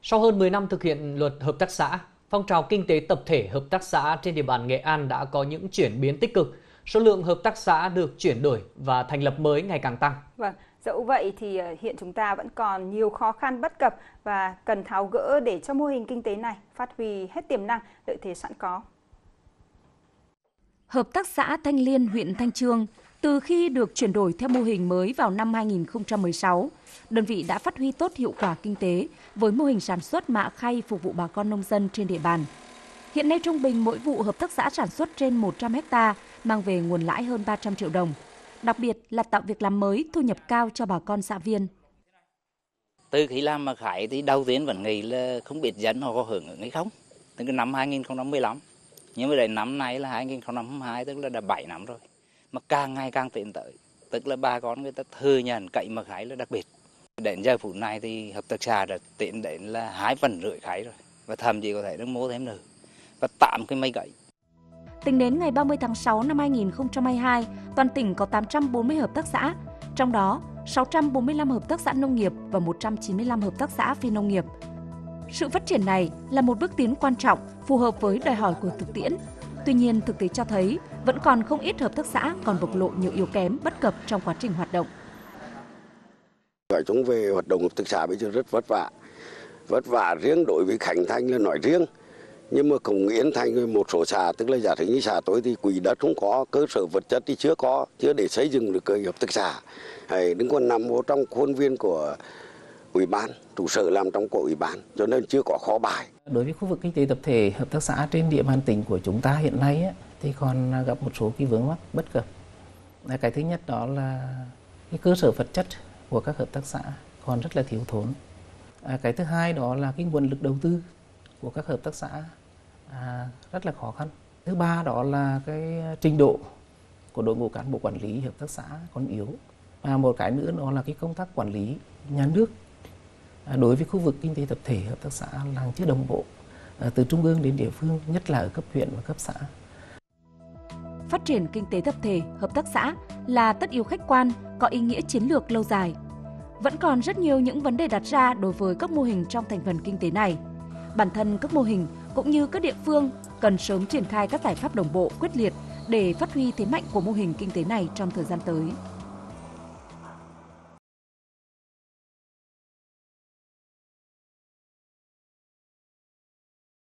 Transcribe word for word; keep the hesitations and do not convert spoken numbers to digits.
Sau hơn mười năm thực hiện luật hợp tác xã, phong trào kinh tế tập thể hợp tác xã trên địa bàn Nghệ An đã có những chuyển biến tích cực. Số lượng hợp tác xã được chuyển đổi và thành lập mới ngày càng tăng. Vâng, dẫu vậy thì hiện chúng ta vẫn còn nhiều khó khăn bất cập và cần tháo gỡ để cho mô hình kinh tế này phát huy hết tiềm năng, lợi thế sẵn có. Hợp tác xã Thanh Liên, huyện Thanh Chương, từ khi được chuyển đổi theo mô hình mới vào năm hai nghìn không trăm mười sáu, đơn vị đã phát huy tốt hiệu quả kinh tế với mô hình sản xuất mạ khay phục vụ bà con nông dân trên địa bàn. Hiện nay trung bình mỗi vụ hợp tác xã sản xuất trên một trăm héc ta mang về nguồn lãi hơn ba trăm triệu đồng. Đặc biệt là tạo việc làm mới, thu nhập cao cho bà con xã viên. Từ khi làm mạ khay thì đầu tiên vẫn nghĩ là không biết dân họ có hưởng ứng hay không. Từ năm hai nghìn không trăm mười lăm, nhưng mà đến năm nay là hai nghìn không trăm hai mươi hai, tức là đã bảy năm rồi. Mà càng ngày càng tiến tới, tức là bà con người ta thừa nhận cậy mạ khay là đặc biệt. Đến giờ phút này thì hợp tác xã đã tiến đến là hai phần rưỡi khay rồi, và thậm chí có thể được mua thêm nữa, và tạm cái máy cậy. Tính đến ngày ba mươi tháng sáu năm hai nghìn không trăm hai mươi hai, toàn tỉnh có tám trăm bốn mươi hợp tác xã, trong đó sáu trăm bốn mươi lăm hợp tác xã nông nghiệp và một trăm chín mươi lăm hợp tác xã phi nông nghiệp. Sự phát triển này là một bước tiến quan trọng, phù hợp với đòi hỏi của thực tiễn. Tuy nhiên, thực tế cho thấy vẫn còn không ít hợp tác xã còn bộc lộ nhiều yếu kém, bất cập trong quá trình hoạt động. Nói chung về hoạt động hợp tác xã bây giờ rất vất vả, vất vả riêng đối với Khánh Thanh là nói riêng, nhưng mà cũng Yên Thành một số xã, tức là giả sử như xã tôi thì quỹ đất không có, cơ sở vật chất thì chưa có, chưa để xây dựng được cái hợp tác xã, hay đứng còn nằm ở trong khuôn viên của ủy ban, trụ sở làm trong của ủy ban, cho nên chưa có khó bài. Đối với khu vực kinh tế tập thể hợp tác xã trên địa bàn tỉnh của chúng ta hiện nay ấy, thì còn gặp một số cái vướng mắc bất cập. Cái thứ nhất đó là cái cơ sở vật chất của các hợp tác xã còn rất là thiếu thốn. Cái thứ hai đó là cái nguồn lực đầu tư của các hợp tác xã à, rất là khó khăn. Thứ ba đó là cái trình độ của đội ngũ cán bộ quản lý hợp tác xã còn yếu. Và một cái nữa đó là cái công tác quản lý nhà nước à, đối với khu vực kinh tế tập thể hợp tác xã là chưa đồng bộ à, từ trung ương đến địa phương, nhất là ở cấp huyện và cấp xã. Phát triển kinh tế tập thể, hợp tác xã là tất yếu khách quan, có ý nghĩa chiến lược lâu dài. Vẫn còn rất nhiều những vấn đề đặt ra đối với các mô hình trong thành phần kinh tế này. Bản thân các mô hình cũng như các địa phương cần sớm triển khai các giải pháp đồng bộ, quyết liệt để phát huy thế mạnh của mô hình kinh tế này trong thời gian tới.